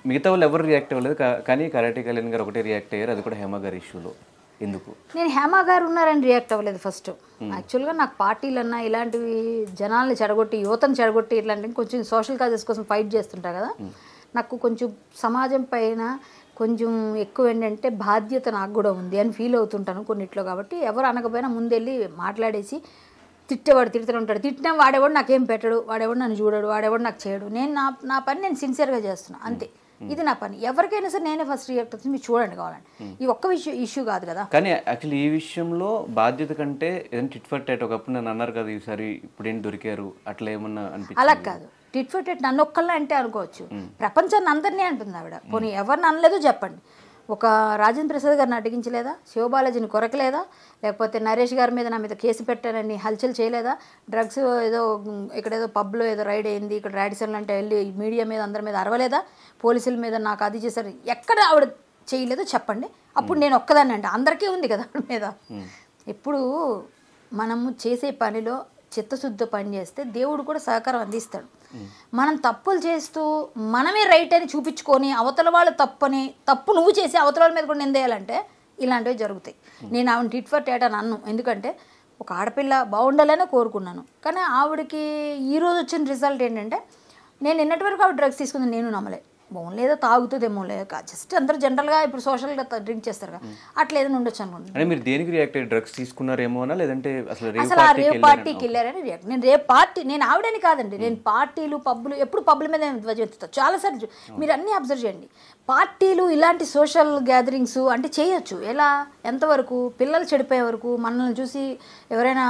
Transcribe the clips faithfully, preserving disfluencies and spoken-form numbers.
మిగతా వాళ్ళు ఎవరు రియాక్ట్ అవ్వలేదు, కానీ కరాటే కళ్యాణ్ గారు ఒకటే రియాక్ట్ అయ్యారు, అది కూడా హేమ గారి ఇష్యూలో. ఎందుకు? నేను హేమ గారు ఉన్నారని రియాక్ట్ అవ్వలేదు ఫస్ట్. యాక్చువల్గా నాకు పార్టీలన్నా ఇలాంటివి జనాల్ని చెడగొట్టి యువతను చెడగొట్టి ఇట్లాంటివి కొంచెం సోషల్ కాజెస్ కోసం ఫైట్ చేస్తుంటా కదా, నాకు కొంచెం సమాజం పైన కొంచెం ఎక్కువ ఏంటంటే బాధ్యత నాకు కూడా ఉంది అని ఫీల్ అవుతుంటాను కొన్నిట్లో. కాబట్టి ఎవరు అనకపోయినా ముందెళ్ళి మాట్లాడేసి తిట్టేవాడు తిడుతూ ఉంటాడు, తిట్టినా వాడేవాడు నాకేం పెట్టడు, వాడేవాడు నన్ను చూడడు, వాడేవాడు నాకు చేయడు. నేను నా నా పని నేను సిన్సియర్గా చేస్తున్నాను అంతే, ఇది నా పని. ఎవరికైనా సరే నేనే ఫస్ట్ రియాక్ట్ అవుతుంది, మీరు చూడండి కావాలండి. ఈ ఒక్క విషయం ఇష్యూ కాదు కదా. కానీ యాక్చువల్లీ ఈ విషయంలో బాధ్యత కంటే ఏదైనా టిట్ ఫర్ టాట్ ఒకప్పుడు నన్ను అన్నారు కదా ఈసారి ఇప్పుడు ఏంటి దొరికారు అట్లా ఏమన్నా అనిపించింది? అలా కాదు, టిట్ ఫర్ టాట్ నన్ను ఒక్కళ్ళే అంటే అనుకోవచ్చు, ప్రపంచాన్ని అందరినీ అంటుంది ఆవిడ. పోనీ ఎవరిని అనలేదో చెప్పండి. ఒక రాజేంద్ర ప్రసాద్ గారిని అడిగించలేదా, శివబాలాజీని కొరకలేదా, లేకపోతే నరేష్ గారి మీద నా మీద కేసు పెట్టారని హల్చల్ చేయలేదా, డ్రగ్స్ ఏదో ఇక్కడ ఏదో పబ్లో ఏదో రైడ్ అయింది ఇక్కడ రాడిసన్ అంటే వెళ్ళి మీడియా మీద అందరి మీద అరవలేదా, పోలీసుల మీద నాకు అది చేశారు, ఎక్కడ ఆవిడ చేయలేదో చెప్పండి. అప్పుడు నేను ఒక్కదాన్ని అంటే అందరికీ ఉంది కదా ఆవిడ మీద. ఇప్పుడు మనము చేసే పనిలో చిత్తశుద్ధ పని చేస్తే దేవుడు కూడా సహకారం అందిస్తాడు. మనం తప్పులు చేస్తూ మనమే రైట్ అని చూపించుకొని అవతల వాళ్ళు తప్పని తప్పు నువ్వు చేసి అవతల వాళ్ళ మీద కూడా నిందేయాలంటే ఇలాంటివి జరుగుతాయి. నేను ఆవిడ టిట్ ఫర్ టాట్ అని అన్ను, ఎందుకంటే ఒక ఆడపిల్ల బాగుండాలనే కోరుకున్నాను. కానీ ఆవిడకి ఈరోజు వచ్చిన రిజల్ట్ ఏంటంటే నేను నిన్నటి వరకు ఆవిడ డ్రగ్స్ తీసుకుంది నేను నమ్మలే. బాగుంది లేదో తాగుతుందేమో లేక జస్ట్ అందరూ జనరల్గా ఇప్పుడు సోషల్గా డ్రింక్ చేస్తారు కదా, అట్లా ఏదైనా ఉండొచ్చు అనుకుంటున్నాను. అంటే మీరు దేనికి రియాక్ట్ అయ్యి డ్రగ్స్ తీసుకున్నారేమోనా లేదంటే అసలు అసలు ఆ రేవ్ పార్టీకి వెళ్ళారని రియాక్ట్. నేను రేప్ పార్టీ నేను ఆవిడని కాదండి, నేను పార్టీలు పబ్బులు ఎప్పుడు పబ్బుల మీద ధ్వజెత్తుతాను చాలాసార్లు. మీరు అన్నీ అబ్జర్వ్ చేయండి, పార్టీలు ఇలాంటి సోషల్ గ్యాదరింగ్స్ అంటే చేయొచ్చు. ఎలా ఎంతవరకు పిల్లలు చెడిపోయే వరకు మనల్ని చూసి ఎవరైనా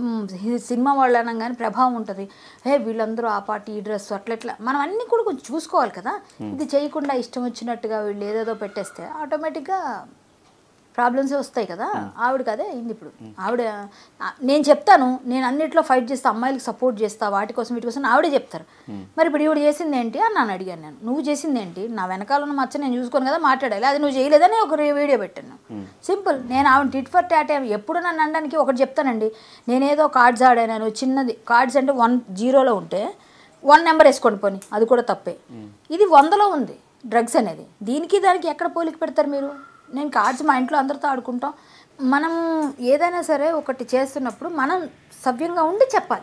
సినిమా వాళ్ళు అనగానే ప్రభావం ఉంటుంది, హే వీళ్ళందరూ ఆ పార్టీ ఈ డ్రెస్ అట్లెట్లా మనం అన్నీ కూడా కొంచెం చూసుకోవాలి కదా. ఇది చేయకుండా ఇష్టం వచ్చినట్టుగా వీళ్ళు ఏదేదో పెట్టేస్తే ఆటోమేటిక్గా ప్రాబ్లమ్సే వస్తాయి కదా. ఆవిడకి అదే అయింది ఇప్పుడు. ఆవిడ నేను చెప్తాను, నేను అన్నిట్లో ఫైట్ చేస్తా, అమ్మాయిలకు సపోర్ట్ చేస్తా, వాటి కోసం వీటి కోసం ఆవిడే చెప్తారు. మరి ఇప్పుడు ఈవిడ చేసింది ఏంటి అని నన్ను అడిగాను. నేను నువ్వు చేసింది ఏంటి, నా వెనకాల ఉన్న మచ్చ నేను చూసుకోను కదా మాట్లాడాలి, అది నువ్వు చేయలేదని ఒక వీడియో పెట్టాను. సింపుల్. నేను ఆవిడ టిట్ ఫర్ టాట్ ఎప్పుడు నన్ను అనడానికి ఒకటి చెప్తానండి, నేనేదో కార్డ్స్ ఆడాను చిన్నది, కార్డ్స్ అంటే వన్ జీరోలో ఉంటే వన్ నెంబర్ వేసుకోండి పోనీ, అది కూడా తప్పే. ఇది వందలో ఉంది డ్రగ్స్ అనేది, దీనికి దానికి ఎక్కడ పోలిక పెడతారు మీరు? నేను కార్డ్స్ మా ఇంట్లో అందరితో ఆడుకుంటాం. మనం ఏదైనా సరే ఒకటి చేస్తున్నప్పుడు మనం సవ్యంగా ఉండి చెప్పాలి.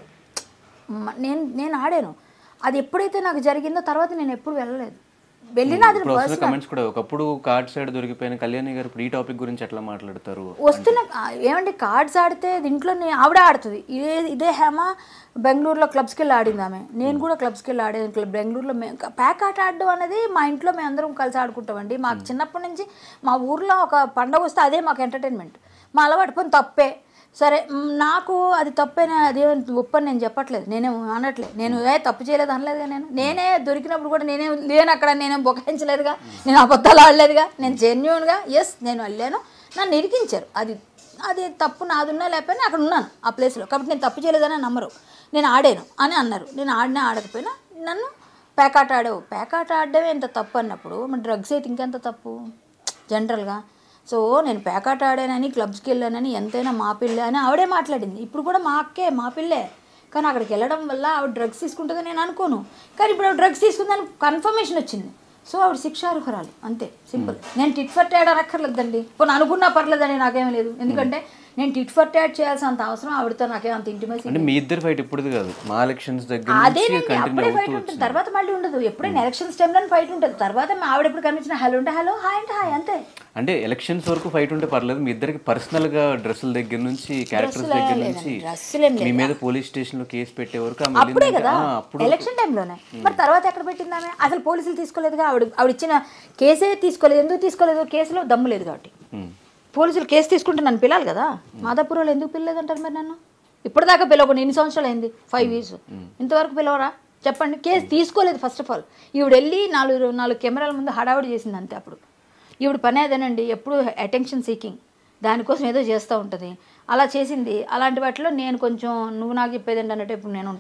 నేను నేను ఆడాను, అది ఎప్పుడైతే నాకు జరిగిందో తర్వాత నేను ఎప్పుడు వెళ్ళలేదు, వెళ్ళినా అది కమెంట్స్ కూడా ఒకప్పుడు కార్డ్ సైడ్ దొరికిపోయిన కళ్యాణి గారు ఇప్పుడు ఈ టాపిక్ గురించి ఎట్లా మాట్లాడతారు? వస్తున్న ఏమంటే కార్డ్స్ ఆడితే దీంట్లో ఆవిడ ఆడుతుంది. ఇదే ఇదే హేమ బెంగళూరులో క్లబ్స్కి వెళ్ళి ఆడింది ఆమె, నేను కూడా క్లబ్స్కి వెళ్ళి ఆడేది. క్లబ్ బెంగళూరులో మేము ప్యాక్ ఆట ఆడడం అనేది మా ఇంట్లో మేము అందరం కలిసి ఆడుకుంటామండి. మాకు చిన్నప్పటి నుంచి మా ఊర్లో ఒక పండగ వస్తే అదే మాకు ఎంటర్టైన్మెంట్, మా అలవాటు పని తప్పే సరే. నాకు అది తప్పైనా అదే ఒప్పని నేను చెప్పట్లేదు, నేనేం అనట్లేదు, నేను ఏ తప్పు చేయలేదు అనలేదుగా. నేను నేనే దొరికినప్పుడు కూడా నేనే లేను అక్కడ, నేనేం బొకాయించలేదుగా, నేను అబద్ధాలు ఆడలేదుగా, నేను జెన్యూన్గా ఎస్ నేను వెళ్ళాను, నన్ను ఇరికించారు. అది అది తప్పు నాదున్నా లేకపోయినా అక్కడ ఉన్నాను ఆ ప్లేస్లో, కాబట్టి నేను తప్పు చేయలేదని నమ్మరు. నేను ఆడాను అని అన్నారు, నేను ఆడినా ఆడకపోయినా నన్ను ప్యాకాట ఆడావు, ప్యాకాట ఆడడమే ఎంత తప్పు అన్నప్పుడు మరి డ్రగ్స్ అయితే ఇంకెంత తప్పు జనరల్గా. సో నేను ప్యాకాట ఆడానని క్లబ్స్కి వెళ్ళానని ఎంతైనా మా పిల్లే అని ఆవిడే మాట్లాడింది. ఇప్పుడు కూడా మా అక్కే మా పిల్లే, కానీ అక్కడికి వెళ్ళడం వల్ల ఆవిడ డ్రగ్స్ తీసుకుంటుందని నేను అనుకోను, కానీ ఇప్పుడు ఆవిడ డ్రగ్స్ తీసుకుందని కన్ఫర్మేషన్ వచ్చింది. సో ఆవిడ శిక్షార్హురాలు అంతే, సింపుల్. నేను టిట్ ఫర్ టాట్ అనక్కర్లేదండి, ఇప్పుడు అనుకున్నా పర్లేదండి, నాకేమీ లేదు. ఎందుకంటే నేను టిట్ ఫర్ టాట్ చేయాల్సినంత అవసరం ఆవిడతో నాకేం అంత ఇంటిమేసి. అంటే మీ ఇద్దరు ఫైట్ ఇప్పుడు కాదు, మా ఎలక్షన్స్ దగ్గర అదేనండి, అప్పుడే ఫైట్ ఉంటుంది, తర్వాత మళ్ళీ ఉండదు. ఎప్పుడైనా ఎలక్షన్స్ టైంలో ఫైట్ ఉంటుంది, తర్వాత ఆవిడ ఎప్పుడు కనిపించిన హలో అంటే హలో, హాయ్ అంటే హాయ్ అంతే. అంటే ఎలక్షన్స్ వరకు ఫైట్ ఉంటే పర్లేదు, మీ ఇద్దరికి పర్సనల్ గా డ్రెస్సుల దగ్గర నుంచి క్యారెక్టర్స్ దగ్గర నుంచి మీ మీద పోలీస్ స్టేషన్ లో కేసు పెట్టే వరకు అప్పుడే కదా ఎలక్షన్ టైంలోనే. మరి తర్వాత ఎక్కడ పెట్టింది ఆమె? అసలు పోలీసులు తీసుకోలేదుగా, ఆవిడ ఆవిడ ఇచ్చిన కేసే తీసుకోలేదు. ఎందుకు తీసుకోలేదు? కేసులో దమ్ము లేదు కాబట్టి. పోలీసులు కేసు తీసుకుంటే నన్ను పిల్లాలి కదా, మాదాపూర్ వాళ్ళు ఎందుకు పిల్లలేదంటారు మరి నన్ను? ఇప్పటిదాకా పిలవకుండా ఎన్ని సంవత్సరాలు అయింది, ఫైవ్ ఇయర్స్ ఇంతవరకు పిలవరా చెప్పండి? కేసు తీసుకోలేదు ఫస్ట్ ఆఫ్ ఆల్. ఈవిడ వెళ్ళి నాలుగు నాలుగు కెమెరాల ముందు హడావుడి చేసింది అంతే. అప్పుడు ఈవిడ పని అదేనండి, ఎప్పుడు అటెన్షన్ సీకింగ్, దానికోసం ఏదో చేస్తూ ఉంటుంది, అలా చేసింది. అలాంటి వాటిలో నేను కొంచెం నువ్వు నాకు చెప్పేది ఏంటన్నట్టు ఇప్పుడు నేను ఉంటా,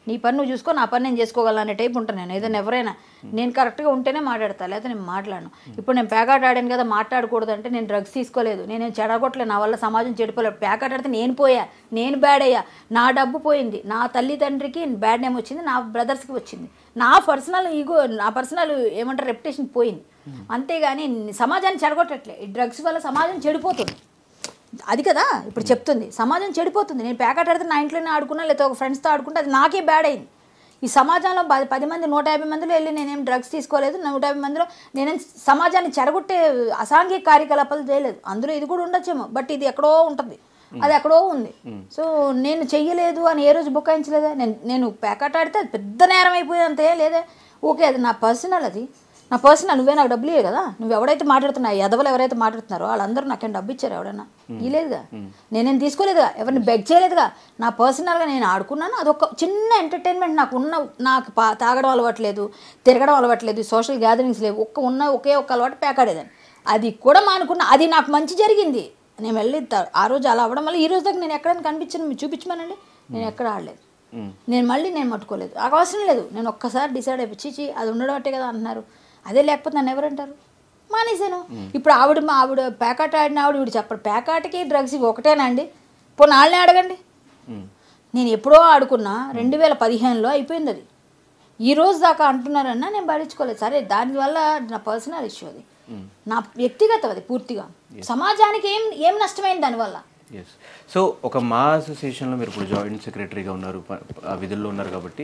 నీ పని నువ్వు చూసుకో, నా పని నేను చేసుకోగలను అనే టైప్ ఉంటాను నేను. ఏదైనా ఎవరైనా నేను కరెక్ట్గా ఉంటేనే మాట్లాడతా, లేకపోతే నేను మాట్లాడను. ఇప్పుడు నేను పేకాట ఆడాను కదా మాట్లాడకూడదు అంటే నేను డ్రగ్స్ తీసుకోలేదు, నేనేం చెడగొట్టలేదు, నా వల్ల సమాజం చెడిపోలేదు. పేకాట ఆడితే నేను పోయా, నేను బ్యాడ్ అయ్యా, నా డబ్బు పోయింది, నా తల్లి తండ్రికి బ్యాడ్ నేమ్ వచ్చింది, నా బ్రదర్స్కి వచ్చింది, నా పర్సనల్ ఈగో, నా పర్సనల్ ఏమంటారు రెప్యుటేషన్ పోయింది. అంతేగాని సమాజాన్ని చెడగొట్టట్లే. ఈ డ్రగ్స్ వల్ల సమాజం చెడిపోతుంది, అది కదా ఇప్పుడు చెప్తుంది. సమాజం చెడిపోతుంది. నేను ప్యాకెట్ ఆడితే నా ఇంట్లోనే ఆడుకున్నా, లేకపోతే ఒక ఫ్రెండ్స్తో ఆడుకుంటే అది నాకే బ్యాడ్ అయింది. ఈ సమాజంలో పది పది మంది నూట యాభై మందిలో వెళ్ళి నేనేం డ్రగ్స్ తీసుకోలేదు, నూట యాభై మందిలో నేనేం సమాజాన్ని చెడగొట్టే అసాంఘిక కార్యకలాపాలు చేయలేదు. అందులో ఇది కూడా ఉండొచ్చేమో, బట్ ఇది ఎక్కడో ఉంటుంది, అది ఎక్కడో ఉంది. సో నేను చెయ్యలేదు అని ఏ రోజు బుకాయించలేదా? నేను నేను ప్యాకెట్ ఆడితే అది పెద్ద నేరం అయిపోయింది అంతే లేదా? ఓకే, అది నా పర్సనల్, అది నా పర్సనల్. నువ్వే నాకు డబ్బులు ఇవ్వవు కదా, నువ్వు ఎవడైతే మాట్లాడుతున్నావు, ఎదవలు ఎవరైతే మాట్లాడుతున్నారో వాళ్ళందరూ నాకేం డబ్బు ఇచ్చారు? ఎవడన్నా ఇవ్వలేదుగా, నేనేం తీసుకోలేదుగా, ఎవరిని బెగ్ చేయలేదుగా. నా పర్సనల్గా నేను ఆడుకున్నాను, అదొక చిన్న ఎంటర్టైన్మెంట్. నాకు ఉన్న నాకు పా తాగడం అలవాట్లేదు, తిరగడం అలవాట్లేదు, సోషల్ గ్యాదరింగ్స్ లేవు, ఒక్క ఉన్న ఒకే ఒక్క అలవాటు పేకాడేదాన్ని. అది కూడా మానుకున్నా, అది నాకు మంచి జరిగింది. నేను వెళ్ళి ఆ రోజు అలా అవ్వడం వల్ల ఈ రోజు దాకా నేను ఎక్కడైనా కనిపించాను, మీరు చూపించమనండి, నేను ఎక్కడ ఆడలేదు. నేను మళ్ళీ నేను మట్టుకోలేదు, నాకు అవసరం లేదు. నేను ఒక్కసారి డిసైడ్ అయిపోయి చీచి అది ఉండడం అంటే కదా అంటున్నారు, అదే లేకపోతే నన్ను ఎవరంటారు? మానేశాను. ఇప్పుడు ఆవిడ మా ఆవిడ ప్యాకాట్ ఆడిన ఆవిడ వీడు చెప్పడు ప్యాకాట్కి డ్రగ్స్ ఒకటేనా అండి? పోనీ వాళ్ళనే అడగండి. నేను ఎప్పుడో ఆడుకున్నా, రెండు వేల పదిహేనులో అయిపోయింది అది. ఈ రోజు దాకా అంటున్నారన్నా నేను భరించుకోలేదు. సరే, దానివల్ల నా పర్సనల్ ఇష్యూ, అది నా వ్యక్తిగతం, అది పూర్తిగా. సమాజానికి ఏం ఏం నష్టమైంది దానివల్ల? ఎస్. సో ఒక మా అసోసియేషన్లో మీరు ఇప్పుడు జాయింట్ సెక్రటరీగా ఉన్నారు, ఆ విధుల్లో ఉన్నారు కాబట్టి,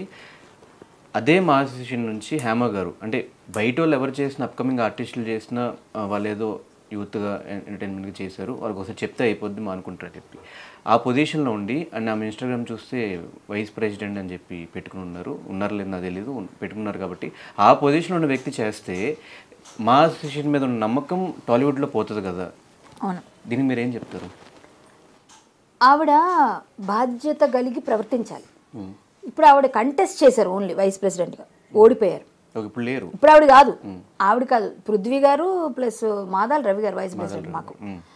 అదే మా అసోసియేషన్ నుంచి హేమ గారు అంటే బయట వాళ్ళు ఎవరు చేసిన అప్కమింగ్ ఆర్టిస్టులు చేసిన వాళ్ళు ఏదో యూత్గా ఎంటర్టైన్మెంట్గా చేశారు, వాళ్ళకి ఒకసారి చెప్తే అయిపోద్ది మా అనుకుంటారు చెప్పి ఆ పొజిషన్లో ఉండి, అండ్ ఆమె ఇన్స్టాగ్రామ్ చూస్తే వైస్ ప్రెసిడెంట్ అని చెప్పి పెట్టుకుని ఉన్నారు, ఉన్నారు లేదు నాకు తెలీదు, పెట్టుకున్నారు. కాబట్టి ఆ పొజిషన్లో ఉన్న వ్యక్తి చేస్తే మా అసోసియేషన్ మీద ఉన్న నమ్మకం టాలీవుడ్లో పోతుంది కదా. అవును, దీనికి మీరు ఏం చెప్తారు? ఆవిడ బాధ్యత కలిగి ప్రవర్తించాలి. ఇప్పుడు ఆవిడ కంటెస్ట్ చేశారు ఓన్లీ వైస్ ప్రెసిడెంట్గా, ఓడిపోయారు. ఇప్పుడు లేరు, ఇప్పుడు ఆవిడ కాదు, ఆవిడ కాదు పృథ్వీ గారు ప్లస్ మాదాల రవి గారు వైస్ ప్రెసిడెంట్ మాకు.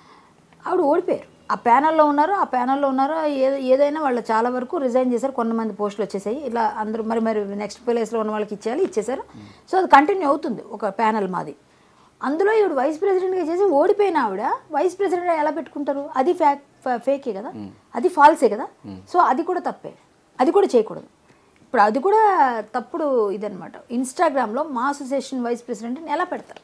ఆవిడ ఓడిపోయారు, ఆ ప్యానల్లో ఉన్నారు, ఆ ప్యానల్లో ఉన్నారు. ఏ ఏదైనా వాళ్ళు చాలా వరకు రిజైన్ చేశారు, కొంతమంది పోస్టులు వచ్చేసాయి. ఇలా అందరూ మరి మరి నెక్స్ట్ ప్లేస్లో ఉన్న వాళ్ళకి ఇచ్చేయాలి, ఇచ్చేసారు. సో అది కంటిన్యూ అవుతుంది ఒక ప్యానల్ మాది. అందులో ఈవిడ వైస్ ప్రెసిడెంట్గా చేసి ఓడిపోయిన ఆవిడ వైస్ ప్రెసిడెంట్ ఎలా పెట్టుకుంటారు? అది ఫ్యాక్ ఫేకే కదా, అది ఫాల్సే కదా. సో అది కూడా తప్పే, అది కూడా చేయకూడదు. ఇప్పుడు అది కూడా తప్పుడు ఇదనమాట. ఇన్స్టాగ్రామ్లో మా అసోసియేషన్ వైస్ ప్రెసిడెంట్ని ఎలా పెడతారు?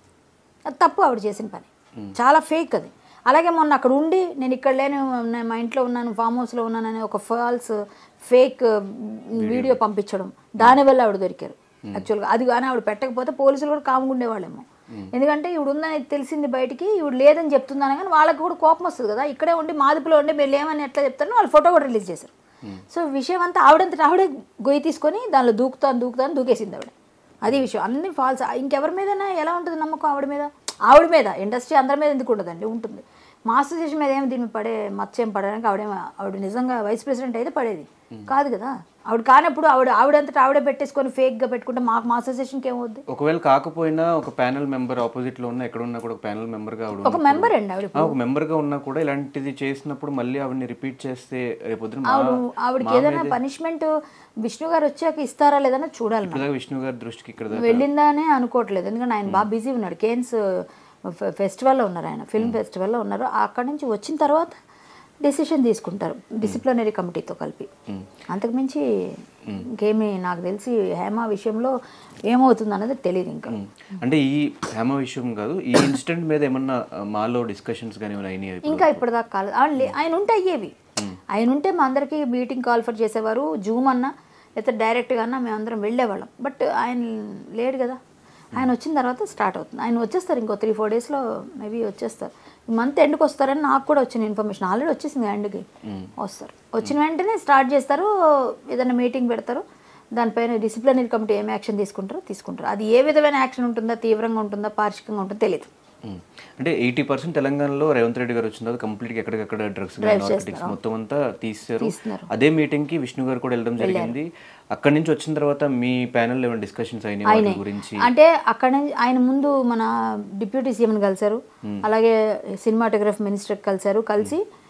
అది తప్పు, ఆవిడ చేసిన పని చాలా ఫేక్ అది. అలాగే మొన్న అక్కడ ఉండి నేను ఇక్కడ లేను, మా ఇంట్లో ఉన్నాను, ఫామ్ హౌస్లో ఉన్నానని ఒక ఫాల్స్ ఫేక్ వీడియో పంపించడం, దానివల్ల ఆవిడ దొరికారు యాక్చువల్గా. అది కానీ ఆవిడ పెట్టకపోతే పోలీసులు కూడా కాముగా ఉండేవాళ్ళేమో. ఎందుకంటే ఇవిడు ఉందని తెలిసింది బయటికి, ఇవిడు లేదని చెప్తున్నాను కానీ వాళ్ళకి కూడా కోపం వస్తుంది కదా. ఇక్కడే ఉండి మాదిపులో ఉండి మీరు లేమని ఎట్లా చెప్తారని వాళ్ళు ఫోటో కూడా రిలీజ్ చేశారు. సో విషయం అంతా ఆవిడంతా ఆవిడే గొయ్యి తీసుకొని దానిలో దూకుతాను దూకుతాను దూకేసింది ఆవిడ. అది విషయం, అన్ని ఫాల్స్. ఇంకెవరి మీదైనా ఎలా ఉంటుంది నమ్మకం? ఆవిడ మీద, ఆవిడ మీద. ఇండస్ట్రీ అందరి మీద ఎందుకు ఉండదండి? ఉంటుంది. మా అసోసియేషన్ మీద ఏమి దీన్ని పడే మత్స్యం పడడానికి ఆవిడేమో, ఆవిడ నిజంగా వైస్ ప్రెసిడెంట్ అయితే పడేది కాదు కదా. ఆవిడ కానప్పుడు ఆవిడ ఆవిడంతటా ఆవిడే పెట్టేసుకొని ఫేక్గా పెట్టుకుంటే మాకు మా అసోసియేషన్కి ఏమవుద్ది? ఒకవేళ కాకపోయినా ఒక ప్యానల్ మెంబర్ ఆపోజిట్లో ఉన్న ఎక్కడ ఉన్నా కూడా ఒక ప్యానల్ మెంబర్గా ఆవిడ ఒక మెంబర్ అండి ఆవిడ, ఒక మెంబర్గా ఉన్నా కూడా ఇలాంటిది చేసినప్పుడు మళ్ళీ ఆవిడని రిపీట్ చేస్తే రేపొద్దున ఆవిడ ఆవిడకి ఏదైనా పనిష్మెంట్ విష్ణు గారు వచ్చాక ఇస్తారా లేదన్నా చూడాలి. విష్ణు గారి దృష్టికి ఇక్కడ వెళ్ళిందా అని అనుకోవట్లేదు, ఎందుకంటే ఆయన బాగా బిజీ ఉన్నాడు. కేన్స్ ఫెస్టివల్లో ఉన్నారు, ఆయన ఫిల్మ్ ఫెస్టివల్లో ఉన్నారు. అక్కడి నుంచి వచ్చిన తర్వాత డెసిషన్ తీసుకుంటారు డిసిప్లినరీ కమిటీతో కలిపి. అంతకుమించి ఇంకేమీ నాకు తెలిసి హేమ విషయంలో ఏమవుతుంది అన్నది తెలియదు ఇంకా. అంటే ఈ హేమ విషయం కాదు, ఈ ఇన్సిడెంట్ మీద ఏమన్నా మాలో డిస్కషన్స్ కానీ అయినాయి? ఇంకా ఇప్పటిదాకా కాలేదు. ఆయన ఉంటే అయ్యేవి, ఆయన ఉంటే మా అందరికీ మీటింగ్ కాల్ఫర్ చేసేవారు, జూమ్ అన్నా లేకపోతే డైరెక్ట్గా అన్నా మేమందరం వెళ్ళేవాళ్ళం. బట్ ఆయన లేడు కదా. ఆయన వచ్చిన తర్వాత స్టార్ట్ అవుతుంది. ఆయన వచ్చేస్తారు ఇంకో త్రీ ఫోర్ డేస్లో మేబీ వచ్చేస్తారు. ఈ మంత్ ఎండ్కి వస్తారని నాకు కూడా వచ్చిన ఇన్ఫర్మేషన్, ఆల్రెడీ వచ్చేసింది ఎండ్కి వస్తారు. వచ్చిన వెంటనే స్టార్ట్ చేస్తారు, ఏదైనా మీటింగ్ పెడతారు, దానిపైన డిసిప్లినరీ కమిటీ ఏం యాక్షన్ తీసుకుంటారో తీసుకుంటారు. అది ఏ విధమైన యాక్షన్ ఉంటుందా, తీవ్రంగా ఉంటుందా, పార్షికంగా ఉంటుందో తెలియదు. అంటే ఎయిటీ పర్సెంట్ తెలంగాణలో రేవంత్ రెడ్డి గారు వచ్చిన తర్వాత కంప్లీట్గా ఎక్కడికక్కడ డ్రగ్స్ నార్కోటిక్స్ మొత్తం అంతా తీస్తారు. అదే మీటింగ్కి విష్ణు గారు కూడా వెళ్ళడం జరిగింది. అక్కడి నుంచి వచ్చిన తర్వాత మీ ప్యానెల్ ఏమైనా డిస్కషన్స్ అయినాయి గురించి? అంటే అక్కడ నుంచి ఆయన ముందు మన డిప్యూటీ సీఎంని కలిశారు, అలాగే సినిమాటోగ్రఫీ మినిస్టర్ కలిశారు. కలిసి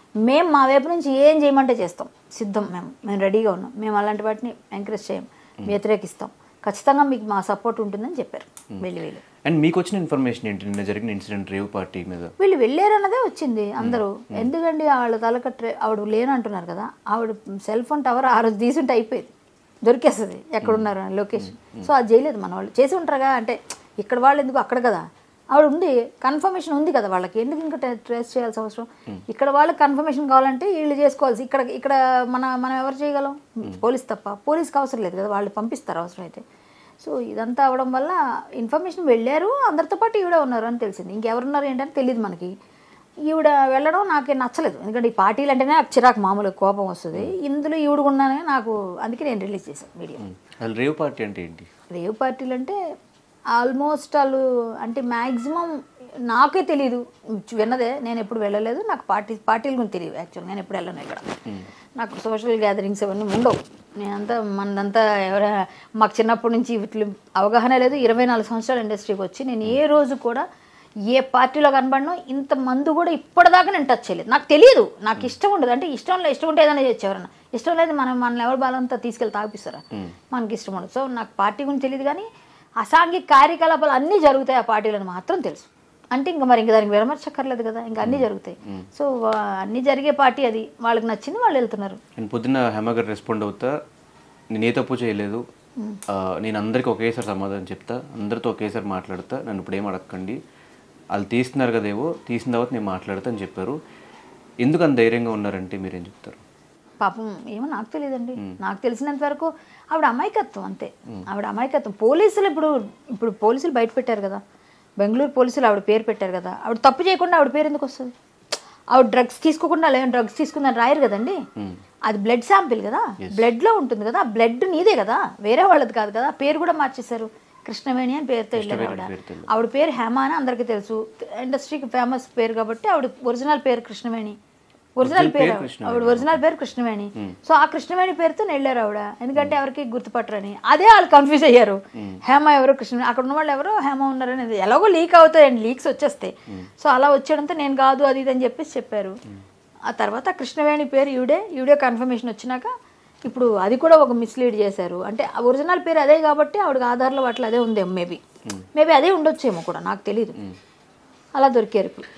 మేము మా వైపు నుంచి ఏం చేయమంటే చేస్తాం, సిద్ధం, మేము మేము రెడీగా ఉన్నాం, మేము అలాంటి వాటిని ఎంకరేజ్ చేయం, వ్యతిరేకిస్తాం, ఖచ్చితంగా మీకు మా సపోర్ట్ ఉంటుందని చెప్పారు వెళ్ళి వీళ్ళు. అండ్ మీకు వచ్చిన ఇన్ఫర్మేషన్ ఏంటి నిన్న జరిగిన ఇన్సిడెంట్ రేవ్ పార్టీ మీద? వీళ్ళు వెళ్ళారన్నదే వచ్చింది అందరూ. ఎందుకండి వాళ్ళ తలకట్రే ఆవిడ లేనంటున్నారు కదా, ఆవిడ సెల్ ఫోన్ టవర్ ఆ రోజు తీసుంటే అయిపోయేది, దొరికేస్తుంది ఎక్కడున్నారు అని లొకేషన్. సో అది చేయలేదు మన వాళ్ళు, చేసి ఉంటారుగా, అంటే ఇక్కడ వాళ్ళు ఎందుకు అక్కడ కదా ఆవిడ ఉంది, కన్ఫర్మేషన్ ఉంది కదా వాళ్ళకి, ఎందుకు ఇంకా ట్రేస్ చేయాల్సిన అవసరం? ఇక్కడ వాళ్ళకి కన్ఫర్మేషన్ కావాలంటే వీళ్ళు చేసుకోవాల్సి, ఇక్కడ ఇక్కడ మన మనం ఎవరు చేయగలం? పోలీస్ తప్ప, పోలీస్కి అవసరం లేదు కదా, వాళ్ళు పంపిస్తారు అవసరం అయితే. సో ఇదంతా అవడం వల్ల ఇన్ఫర్మేషన్ వెళ్ళారు, అందరితో పాటు ఈవిడ ఉన్నారు అని తెలిసింది. ఇంకెవరున్నారు ఏంటని తెలియదు మనకి. ఈవిడ వెళ్ళడం నాకు నచ్చలేదు, ఎందుకంటే ఈ పార్టీలు అంటేనే నాకు చిరాకు, మామూలుగా కోపం వస్తుంది. ఇందులో ఈవిడ ఉన్నానే నాకు, అందుకే నేను రిలీజ్ చేశాను మీడియా. రేవ్ పార్టీ అంటే ఏంటి? రేవ్ పార్టీలు అంటే ఆల్మోస్ట్ వాళ్ళు అంటే మ్యాక్సిమం నాకే తెలియదు, విన్నదే, నేను ఎప్పుడు వెళ్ళలేదు, నాకు పార్టీ పార్టీల గురించి తెలియదు యాక్చువల్, నేను ఎప్పుడు వెళ్ళను ఇక్కడ, నాకు సోషల్ గ్యాదరింగ్స్ అవన్నీ ఉండవు. నేనంతా మనంతా ఎవరైనా మాకు చిన్నప్పటి నుంచి వీటి అవగాహన లేదు. ఇరవై నాలుగు సంవత్సరాల ఇండస్ట్రీకి వచ్చి నేను ఏ రోజు కూడా ఏ పార్టీలో కనబడను, ఇంత మందు కూడా ఇప్పటిదాకా నేను టచ్ చేయలేదు. నాకు తెలియదు, నాకు ఇష్టం ఉండదు, అంటే ఇష్టం లేదు, ఇష్టం ఉంటే ఏదైనా చేయొచ్చు, ఎవరన్నా ఇష్టం లేదు మనం మన ఎవరి బాలంతా తీసుకెళ్ళి తాగిపిస్తారా, మనకి ఇష్టం ఉండదు. సో నాకు పార్టీ గురించి తెలియదు, కానీ అసాంఘిక కార్యకలాపాలు అన్నీ జరుగుతాయి ఆ పార్టీలను మాత్రం తెలుసు. అంటే ఇంకా మరి ఇంకా దానికి విరమర్చక్కర్లేదు కదా, ఇంకా అన్నీ జరుగుతాయి. సో అన్నీ జరిగే పార్టీ అది, వాళ్ళకి నచ్చింది వాళ్ళు వెళ్తున్నారు. నేను పొద్దున్న హేమ గారు రెస్పాండ్ అవుతా, నేను ఏ తప్పు చేయలేదు, నేను అందరికీ ఒకేసారి సమాధానం చెప్తా, అందరితో ఒకేసారి మాట్లాడతా, నన్ను ఇప్పుడు ఏం అడగండి, వాళ్ళు తీస్తున్నారు కదేవో, తీసిన తర్వాత నేను మాట్లాడతా అని చెప్పారు. ఎందుకు అంత ధైర్యంగా ఉన్నారంటే మీరేం చెప్తారు? పాపం ఏమో నాకు తెలియదండి, నాకు తెలిసినంత వరకు ఆవిడ అమాయకత్వం అంతే, ఆవిడ అమాయకత్వం. పోలీసులు ఇప్పుడు ఇప్పుడు పోలీసులు బయట పెట్టారు కదా, బెంగళూరు పోలీసులు ఆవిడ పేరు పెట్టారు కదా, ఆవిడ తప్పు చేయకుండా ఆవిడ పేరు ఎందుకు వస్తుంది? ఆవిడ డ్రగ్స్ తీసుకోకుండా లేని డ్రగ్స్ తీసుకుందని రాయరు కదండి, అది బ్లడ్ శాంపిల్ కదా, బ్లడ్లో ఉంటుంది కదా, బ్లడ్ నీదే కదా, వేరే వాళ్ళది కాదు కదా. పేరు కూడా మార్చేశారు, కృష్ణవేణి అని పేరుతో వెళ్ళారు ఆవిడ. ఆవిడ పేరు హేమ అని అందరికీ తెలుసు, ఇండస్ట్రీకి ఫేమస్ పేరు కాబట్టి ఆవిడ ఒరిజినల్ పేరు కృష్ణవేణి, ఒరిజినల్ పేరు ఆవిడ ఒరిజినల్ పేరు కృష్ణవేణి. సో ఆ కృష్ణవేణి పేరుతో వెళ్ళారు ఆవిడ, ఎందుకంటే ఎవరికి గుర్తుపట్టరని. అదే వాళ్ళు కన్ఫ్యూజ్ అయ్యారు, హేమ ఎవరో కృష్ణవేణి, అక్కడ ఉన్న వాళ్ళు ఎవరో హేమ ఉన్నారని. ఎలాగో లీక్ అవుతాయండి, లీక్స్ వచ్చేస్తాయి. సో అలా వచ్చేయడంతో నేను కాదు అది ఇది అని చెప్పేసి చెప్పారు. ఆ తర్వాత కృష్ణవేణి పేరు ఈవిడే, ఈవిడే కన్ఫర్మేషన్ వచ్చినాక ఇప్పుడు అది కూడా ఒక మిస్లీడ్ చేశారు. అంటే ఒరిజినల్ పేరు అదే కాబట్టి ఆవిడకి ఆధార్లో అట్లా అదే ఉందేమో, మేబీ మేబీ అదే ఉండొచ్చేమో కూడా, నాకు తెలీదు. అలా దొరికారు ఇప్పుడు.